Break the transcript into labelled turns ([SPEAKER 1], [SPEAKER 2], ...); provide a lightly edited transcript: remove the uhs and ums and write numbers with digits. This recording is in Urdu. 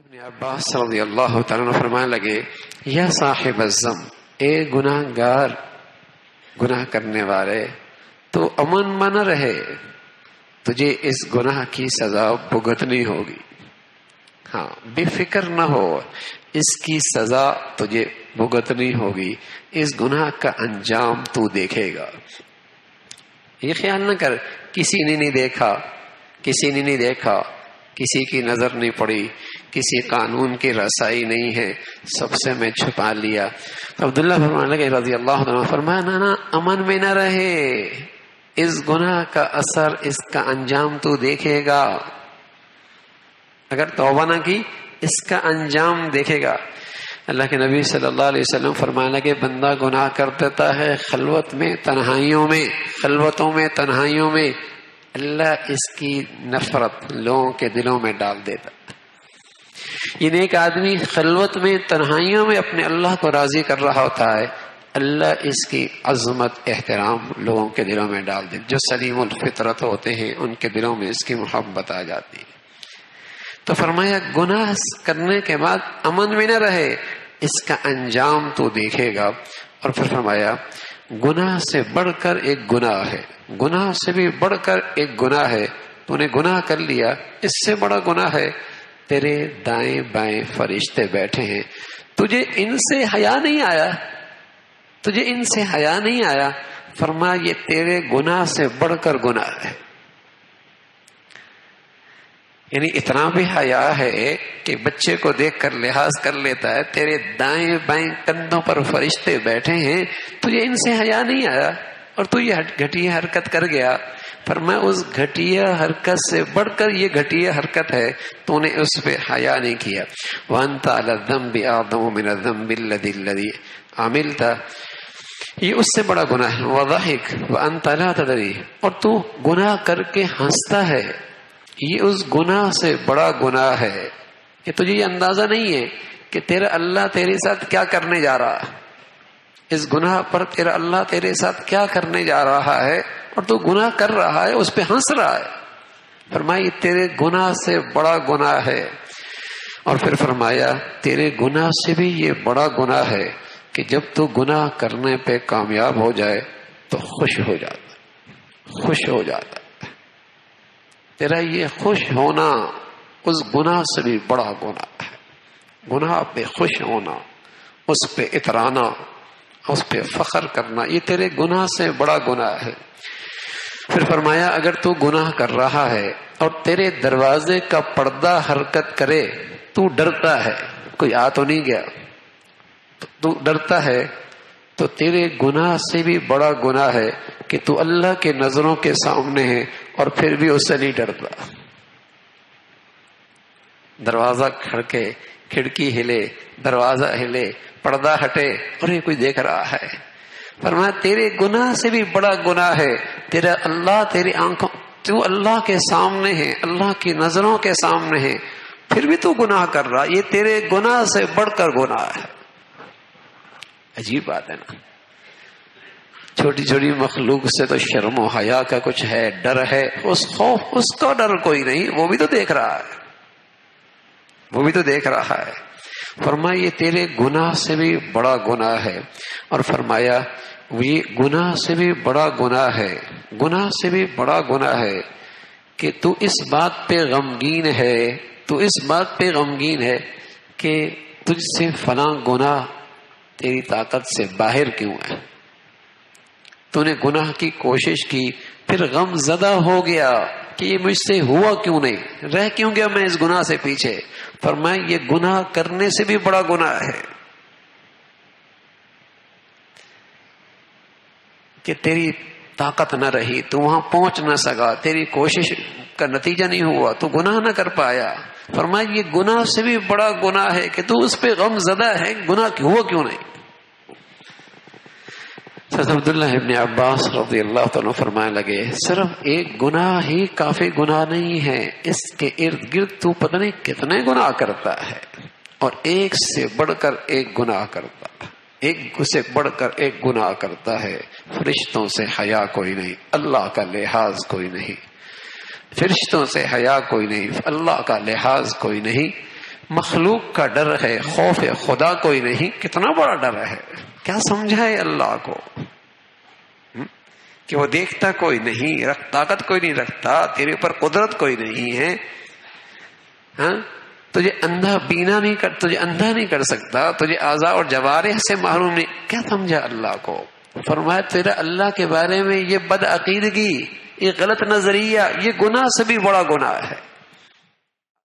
[SPEAKER 1] ابن عباس رضی اللہ تعالیٰ عنہ فرمانے لگے، یا صاحب الذنب، اے گناہ گار، گناہ کرنے والے، تو امن میں نہ رہے، تجھے اس گناہ کی سزا بھگتنی ہوگی۔ ہاں، بے فکر نہ ہو، اس کی سزا تجھے بھگتنی ہوگی، اس گناہ کا انجام تو دیکھے گا۔ یہ خیال نہ کر کسی نے نہیں دیکھا، کسی نے نہیں دیکھا، کسی کی نظر نہیں پڑی، کسی قانون کی رسائی نہیں ہے، سب سے میں چھپا لیا۔ عبداللہ فرمانے لگے رضی اللہ عنہ، فرمایا نا امن میں نہ رہے، اس گناہ کا اثر، اس کا انجام تو دیکھے گا۔ اگر توبہ نہ کی، اس کا انجام دیکھے گا۔ اللہ کے نبی صلی اللہ علیہ وسلم فرمانے لگے، بندہ گناہ کر دیتا ہے خلوت میں، تنہائیوں میں، خلوتوں میں، تنہائیوں میں، اللہ اس کی نفرت لوگوں کے دلوں میں ڈال دیتا۔ یہ ایک آدمی خلوت میں، تنہائیوں میں اپنے اللہ کو راضی کر رہا ہوتا ہے، اللہ اس کی عظمت، احترام لوگوں کے دلوں میں ڈال دے۔ جو سلیم الفطرت ہوتے ہیں ان کے دلوں میں اس کی محبت آ جاتی ہے۔ تو فرمایا گناہ کرنے کے بعد امن میں نہ رہے، اس کا انجام تو دیکھے گا۔ اور پھر فرمایا گناہ سے بڑھ کر ایک گناہ ہے، گناہ سے بھی بڑھ کر ایک گناہ ہے، تو نے گناہ کر لیا، اس سے بڑا گناہ ہے، تیرے دائیں بائیں فرشتے بیٹھے ہیں، تجھے ان سے حیا نہیں آیا، تجھے ان سے حیا نہیں آیا۔ فرمایا یہ تیرے گناہ سے بڑھ کر گناہ ہے، یعنی اتنا بھی حیا ہے کہ بچے کو دیکھ کر لحاظ کر لیتا ہے، تیرے دائیں بائیں کندھوں پر فرشتے بیٹھے ہیں، تجھے ان سے حیا نہیں آیا اور تو یہ گھٹیا حرکت کر گیا۔ فرمایا اس گھٹیا حرکت سے بڑھ کر یہ گھٹیا حرکت ہے، تو نے اس پہ حیا نہیں کیا۔ وَأَنْتَ عَلَى الذَّنبِ أَعْظَمُ مِنَ الذَّنبِ الَّذِي عَمِلْتَ، یہ اس سے بڑا گناہ ہے۔ وَضَحِكَ وَأَنْتَ لَا تَدْرِي، اور تو گناہ کر کے ہنستا ہے، یہ اس گناہ سے بڑا گناہ ہے کہ تجھے یہ اندازہ نہیں ہے کہ تیرا اللہ تیرے ساتھ کیا کرنے جا رہا ہے، اس گناہ پر تیرا اللہ تیرے ساتھ کیا کرنے جا رہا ہے، اور تو گناہ کر رہا ہے، اس پہ ہنس رہا ہے۔ فرمایا یہ تیرے گناہ سے بڑا گناہ ہے۔ اور پھر فرمایا تیرے گناہ سے بھی یہ بڑا گناہ ہے کہ جب تو گناہ کرنے پہ کامیاب ہو جائے تو خوش ہو جاتا، خوش ہو جاتا۔ تیرا یہ خوش ہونا اس گناہ سے بھی بڑا گناہ ہے۔ گناہ پہ خوش ہونا، اس پہ اترانا، اس پہ فخر کرنا، یہ تیرے گناہ سے بڑا گناہ ہے۔ پھر فرمایا اگر تو گناہ کر رہا ہے اور تیرے دروازے کا پردہ حرکت کرے، تو ڈرتا ہے، کوئی آ تو نہیں گیا، تو ڈرتا ہے، تو تیرے گناہ سے بھی بڑا گناہ ہے کہ تو اللہ کے نظروں کے سامنے ہے اور پھر بھی اس سے نہیں ڈرتا۔ دروازہ کھڑکے، کھڑکی ہلے، دروازہ ہلے، پردہ ہٹے، اور یہ کوئی دیکھ رہا ہے۔ فرمایا تیرے گناہ سے بھی بڑا گناہ ہے، تیرا اللہ تیری آنکھوں، تو اللہ کے سامنے ہے، اللہ کی نظروں کے سامنے ہے، پھر بھی تو گناہ کر رہا، یہ تیرے گناہ سے بڑھ کر گناہ ہے۔ عجیب بات ہے نا، چھوٹی چھوٹی مخلوق سے تو شرم و حیا کا کچھ ہے، ڈر ہے، اس خوف، اس کا ڈر کوئی نہیں، وہ بھی تو دیکھ رہا ہے، وہ بھی تو دیکھ رہا ہے۔ فرمایا یہ تیرے گناہ سے بھی بڑا گناہ ہے۔ اور فرمایا یہ گناہ سے بھی بڑا گناہ ہے، گناہ سے بھی بڑا گناہ ہے کہ تو اس بات پہ غمگین ہے، تو اس بات پہ غمگین ہے کہ تجھ سے فلاں گناہ تیری طاقت سے باہر کیوں ہے، تو نے گناہ کی کوشش کی، پھر غم زدہ ہو گیا کہ یہ مجھ سے ہوا کیوں نہیں، رہ کیوں گیا میں اس گناہ سے پیچھے۔ فرمایا یہ گناہ کرنے سے بھی بڑا گناہ ہے کہ تیری طاقت نہ رہی، تو وہاں پہنچ نہ سکا، تیری کوشش کا نتیجہ نہیں ہوا، تو گناہ نہ کر پایا۔ فرمایا یہ گناہ سے بھی بڑا گناہ ہے کہ تو اس پہ غم زدہ ہے، گناہ ہوا کیوں نہیں۔ حضرت عبداللہ ابن عباس رضی اللہ تعالیٰ فرمانے لگے صرف ایک گناہ ہی کافی گناہ نہیں ہے، اس کے ارد گرد تو پتہ نہیں کتنے گناہ کرتا ہے، اور ایک سے بڑھ کر ایک گناہ کرتا ہے، ایک سے بڑھ کر ایک گناہ کرتا ہے۔ فرشتوں سے حیا کوئی نہیں، اللہ کا لحاظ کوئی نہیں، فرشتوں سے حیا کوئی نہیں، اللہ کا لحاظ کوئی نہیں۔ مخلوق کا ڈر ہے، خوف خدا کوئی نہیں، کتنا بڑا ڈر ہے. کیا سمجھائے اللہ کو کہ وہ دیکھتا کوئی نہیں، طاقت کوئی نہیں رکھتا، تیرے اوپر قدرت کوئی نہیں ہے. ہاں تجھے اندھا بینا نہیں کر، تجھے اندھا نہیں کر سکتا، تجھے اعضاء اور جوارح سے محروم نہیں. کیا سمجھا اللہ کو؟ فرمایا تیرا اللہ کے بارے میں یہ بد عقیدگی، یہ غلط نظریہ، یہ گناہ سے بھی بڑا گناہ ہے.